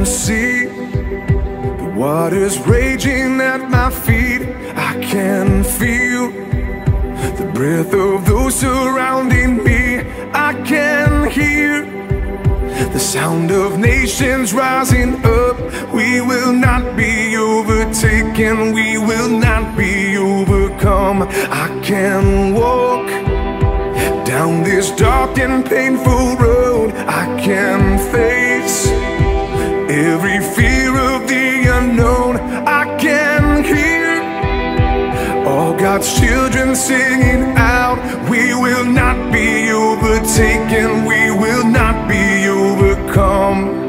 see the waters raging at my feet. I can feel the breath of those surrounding me. I can hear the sound of nations rising up. We will not be overtaken, we will not be overcome. I can walk down this dark and painful road. I can face every fear of the unknown. I can hear all God's children singing out. We will not be overtaken, we will not be overcome.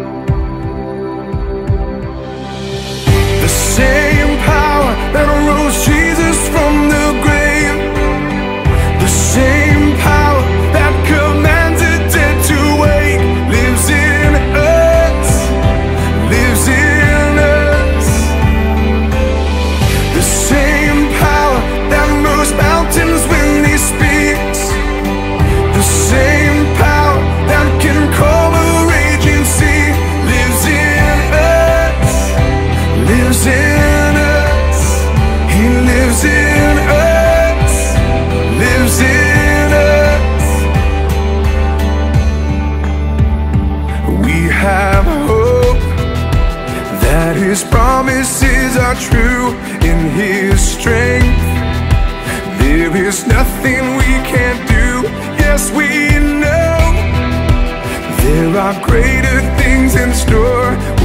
The same power that rose Jesus from the grave, the same power that commands the dead to wake, lives in us, lives in us. The same power that moves mountains when He speaks, the same power that can calm a raging sea, lives in us, lives in us. He lives in us, lives in us. We have hope that His promises are true. In His strength there is nothing we can't do. Yes, we know there are greater things in store.